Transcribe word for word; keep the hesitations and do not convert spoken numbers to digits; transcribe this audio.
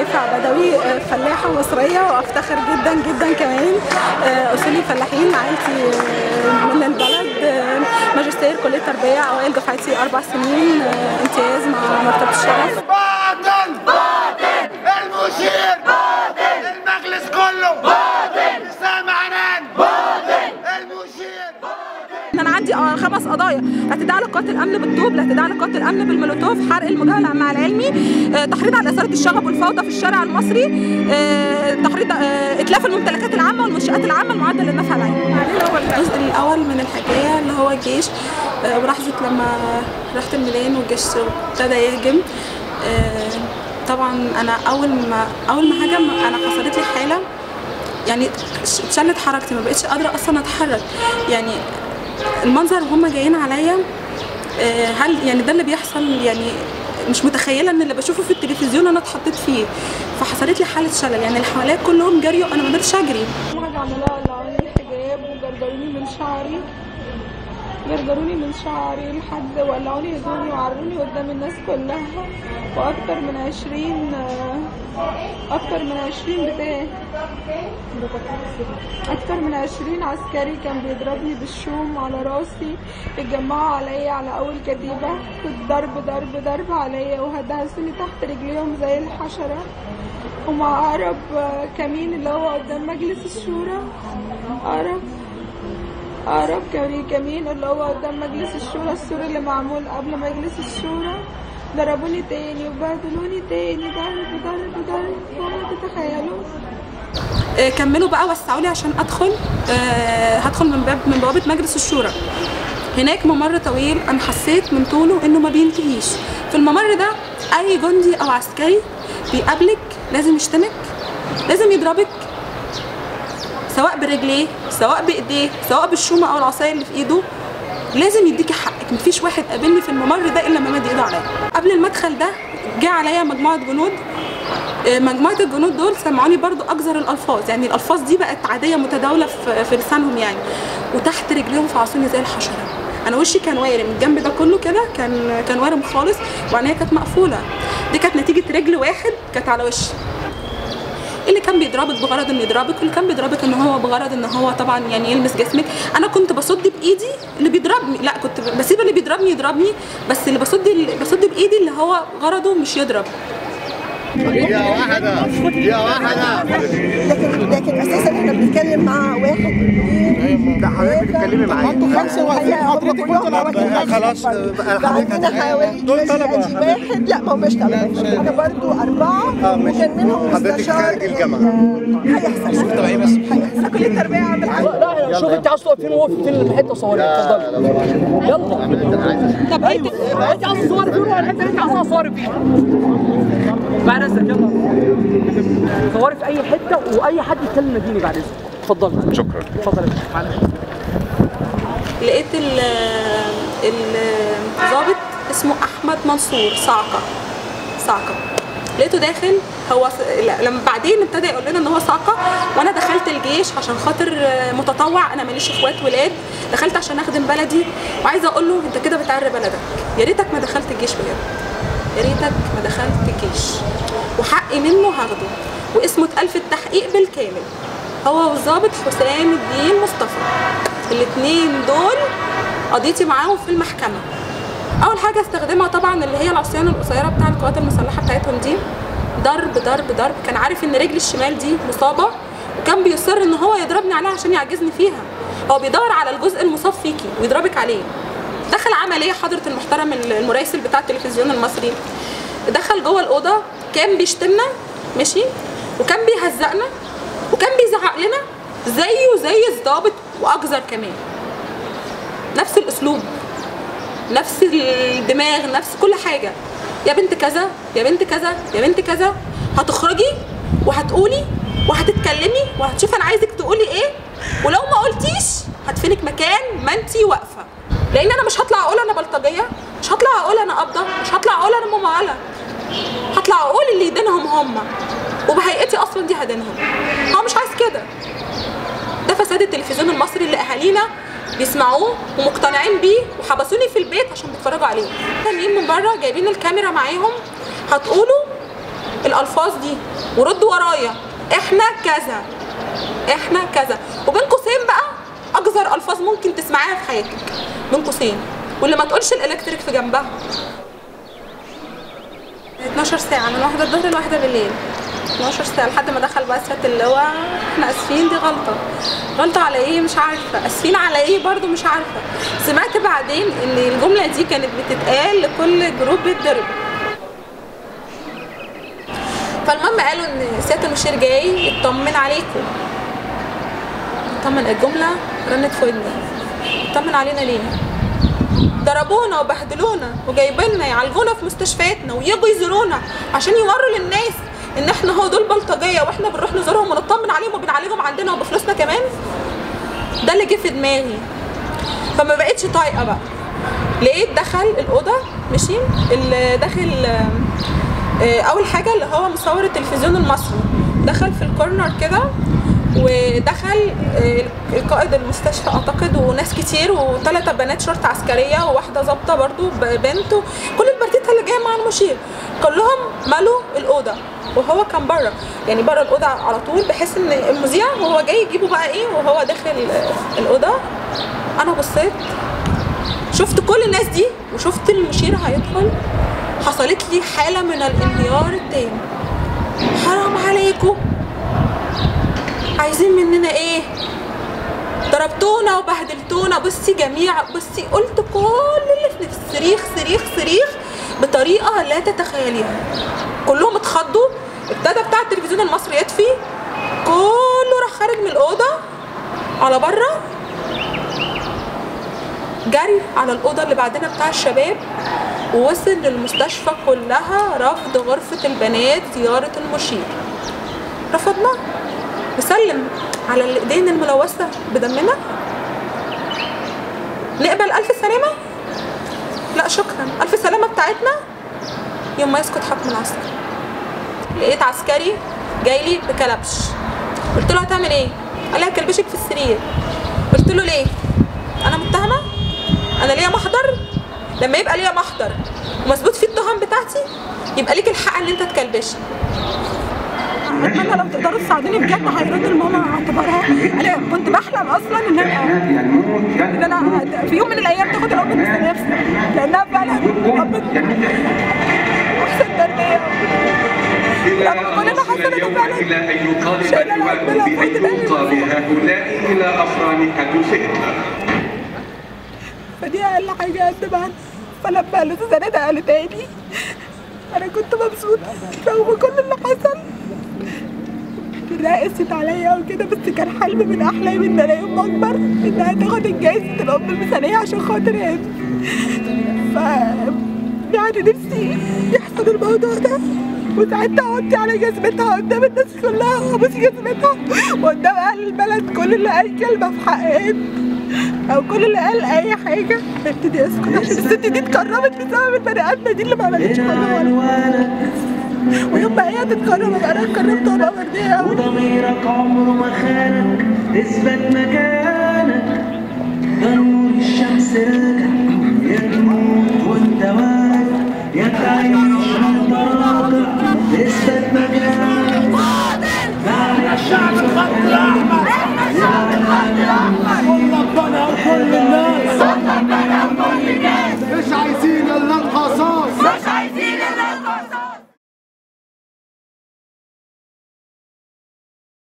نافع بدوي، فلاحة مصرية وافتخر جدا جدا كمان. اصولي فلاحين، عائلتي من البلد، ماجستير كلية تربية، اوائل دفعتي اربع سنين امتياز مع مرتبة الشرف. باطل باطل المشير باطل المجلس كله باطل سامع عنان باطل المشير باطل. انا عندي خمس قضايا: اعتداء على قوات الامن بالطوب، الاعتداء على قوات الامن بالمولوتوف، حرق المجاهله مع العلمي، تحريض على اثاره الشغب والفوضى في الشارع المصري، تحريض اتلاف الممتلكات العامه والمنشات العامه المعده للنفع العام. الجزء الاول من الحكايه اللي هو الجيش، ولحظه لما رحت الميدان والجيش ابتدى يهجم. طبعا انا اول ما اول ما هجم انا حصلت لي حاله، يعني اتشلت حركتي، ما بقتش قادره اصلا اتحرك. يعني المنظر وهم جايين عليا، هل يعني ده اللي بيحصل؟ يعني مش متخيله ان اللي بشوفه في التلفزيون انا اتحطيت فيه. فحصلت لي حاله شلل، يعني اللي حواليا كلهم جريوا انا ما قدرتش اجري. حاجه عملوها قلعوني الحجاب وجرجروني من شعري، جرجروني من شعري لحد ولعوني هدومي وعروني قدام الناس كلها، واكتر من عشرين اكتر من عشرين بتاع اكتر من عشرين عسكري كان بيضربني بالشوم على راسي، اتجمعوا عليا على اول كتيبه، كنت ضرب ضرب ضرب عليا وهدهسوني تحت رجليهم زي الحشره. ومع اقرب كمين اللي هو قدام مجلس الشورى، اقرب اقرب كمين اللي هو قدام مجلس الشورى، السور اللي معمول قبل مجلس الشورى، ضربوني تاني وبهدلوني تاني ضرب ضرب ضرب وما تتخيلوا. كملوا بقى وسعوا لي عشان ادخل. أه هدخل من باب من بوابه مجلس الشورى. هناك ممر طويل، انا حسيت من طوله انه ما بينتهيش. في الممر ده اي جندي او عسكري بيقابلك لازم يشتمك، لازم يضربك، سواء برجليه سواء بايديه سواء بالشومه او العصايه اللي في ايده، لازم يديكي حقك. مفيش واحد قابلني في الممر ده الا لما مد ايده عليا. قبل المدخل ده جه عليا مجموعه جنود، مجموعه الجنود دول سمعوني برضو اقذر الالفاظ، يعني الالفاظ دي بقت عاديه متداوله في, في لسانهم يعني. وتحت رجليهم فعصوني زي الحشره. انا وشي كان وارم، الجنب ده كله كده كان كان وارم خالص، وعينيا كانت مقفوله. دي كانت نتيجه رجل واحد كانت على وشي. اللي كان بيضربك بغرض انه يضربك، واللي كان بيضربك ان هو بغرض ان هو طبعا يعني يلمس جسمك. انا كنت بصد بايدي اللي بيضربني، لا كنت بسيب اللي بيضربني يضربني، بس اللي بصد بصد بايدي اللي هو غرضه مش يضرب. يا واحدة يا واحدة. لكن لكن اساسا احنا بنتكلم مع واحد ده حضرتك بتتكلمي معايا. انتوا خمسه واقفين، حضرتك كنتوا خلاص حضرتك حوالي دول طلبه واحد، لا ما هماش طلبه، انا برضو اربعه وكان منهم حضرتك خارج الجامعه. هيحصل شوف تبعي بس انا كليه التربيه عامل حاجه. لا شوف انت عايز تقف فين وقف فين الحته صوري. اتفضل يلا. طب انت انت عايز تصوري فين ولا الحته اللي انت عايزها تصوري فيها؟ بعد اذنك يلا صوري في اي حته واي حد يتكلم ناديني بعد اذنك. اتفضل. شكرا. اتفضل يا باشا. معلش. لقيت الضابط اسمه احمد منصور صعقه صعقه لقيته داخل. هو لما بعدين ابتدى يقول لنا ان هو صعقه، وانا دخلت الجيش عشان خاطر متطوع، انا ماليش اخوات ولاد، دخلت عشان اخدم بلدي. وعايزه اقول له انت كده بتعري بلدك، يا ريتك ما دخلت الجيش بجد، يا ريتك ما دخلت الجيش، وحقي منه هاخده، واسمه اتقال في التحقيق بالكامل. هو والظابط حسام الدين مصطفى، الاثنين دول قضيتي معاهم في المحكمه. اول حاجه استخدمها طبعا اللي هي العصيان القصيره بتاع القوات المسلحه بتاعتهم دي، ضرب ضرب ضرب. كان عارف ان رجلي الشمال دي مصابه، وكان بيصر ان هو يضربني عليها عشان يعجزني فيها. هو بيدور على الجزء المصاب فيكي ويضربك عليه. دخل عمل ايه حضره المحترم المراسل بتاع التلفزيون المصري؟ دخل جوه الاوضه، كان بيشتمنا ماشي، وكان بيهزقنا، وكان بيزعق لنا زيه زي الضابط واقذر كمان. نفس الاسلوب، نفس الدماغ، نفس كل حاجه. يا بنت كذا يا بنت كذا يا بنت كذا، هتخرجي وهتقولي وهتتكلمي وهتشوفي انا عايزك تقولي ايه، ولو ما قلتيش هدفنك مكان ما انتي واقفه. لان انا مش هطلع اقول انا بلطجيه، مش هطلع اقول انا قابضه، مش هطلع اقول انا ممعله، هطلع اقول اللي يدينهم هم، وبهيئتي اصلا دي هدينهم. هو مش عايز كده. ده فساد التلفزيون المصري اللي اهالينا بيسمعوه ومقتنعين بيه، وحبسوني في البيت عشان بيتفرجوا عليه. جايين من بره جايبين الكاميرا معاهم، هتقولوا الالفاظ دي وردوا ورايا احنا كذا احنا كذا، وبين قوسين بقى اقذر الفاظ ممكن تسمعيها في حياتك بين قوسين، واللي ما تقولش الالكتريك في جنبها. اتناشر ساعه من واحده الظهر لواحده بالليل، اتناشر ساعه لحد ما دخل بقى سياده اللواء احنا اسفين دي غلطه. غلطه على ايه مش عارفه، اسفين على ايه برضو مش عارفه. سمعت بعدين ان الجمله دي كانت بتتقال لكل جروب بيتضرب. فالمهم قالوا ان سياده المشير جاي يطمن عليكم. يطمن، الجمله رنت في ودني. يطمن علينا ليه؟ ضربونا وبهدلونا وجايبيننا يعالجونا في مستشفياتنا ويجوا يزورونا عشان يوروا للناس ان احنا هو دول بلطجيه واحنا بنروح نزورهم ونطمن عليهم وبنعالجهم عندنا وبفلوسنا كمان. ده اللي جه في دماغي. فما بقتش طايقه بقى. لقيت دخل الاوضه مشي اللي داخل اول حاجه اللي هو مصور التلفزيون المصري، دخل في الكورنر كده، ودخل قائد المستشفى اعتقد وناس كتير وثلاثه بنات شرطه عسكريه وواحده ظابطه برضو بنت، كل البرتيتا اللي جايه مع المشير كلهم مالوا الاوضه، وهو كان بره يعني بره الاوضه على طول، بحيث ان المذيع وهو جاي يجيبه بقى ايه وهو داخل الاوضه. انا بصيت شفت كل الناس دي وشفت المشير هيدخل، حصلت لي حاله من الانهيار التام. حرام عليكم، عايزين مننا ايه؟ ضربتونا وبهدلتونا. بصي جميع بصي قلت كل اللي في نفسي، صريخ صريخ صريخ بطريقه لا تتخيليها. كلهم اتخضوا، ابتدى بتاع التلفزيون المصري يطفي، كله راح خارج من الاوضه على بره، جري على الاوضه اللي بعدنا بتاع الشباب، ووصل للمستشفى كلها رفض غرفه البنات زياره المشير. رفضنا نسلم على الايدين الملوثه بدمنا؟ نقبل الف سلامه؟ لا شكرا، الف سلامه بتاعتنا يوم ما يسقط حكم العسكر. لقيت عسكري جاي لي بكلبش، قلت له هتعمل ايه؟ قال لي هكلبشك في السرير. قلت له ليه؟ انا متهمه؟ انا ليا محضر؟ لما يبقى ليا محضر ومثبوت فيه التهم بتاعتي يبقى ليك الحق ان انت تكلبشي. اتمنى لو تقدروا تساعدوني بجد هيردوا لماما اعتبارها. انا كنت بحلم اصلا ان انا ان انا في يوم من الايام تاخد الام من نفسي، لانها فعلا ربت احسن تربيه. رغم كل اللي حصل انا فعلا الى ان يطالب اللواء بان يلقى بهؤلاء الى افران حدوثهم. فدي اقل حاجه قدمها. فلما الاستاذه ندى قالت تاني انا كنت مبسوطه رغم كل اللي حصل. رقصت عليا وكده، بس كان حلم من احلامي ان انا يوم اكبر انها تاخد الجايزه الام المثاليه عشان خاطر هادي. ف يعني نفسي يحصل الموضوع ده، وساعتها اوطي على جزمتها قدام الناس كلها وابوس جزمتها وقدام اهل البلد. كل اللي قال كلمه في حق هادي او كل اللي قال اي حاجه ابتدي اسكت، عشان الست دي اتكرمت بسبب البني ادمه دي اللي ما عملتش حاجه غلط. ويوم ما هي تتكرم ابقى انا اتكرمت وابقى مرضيه قوي. وضميرك عمره ما خانك، اثبت مكانك، ده نور الشمس راجع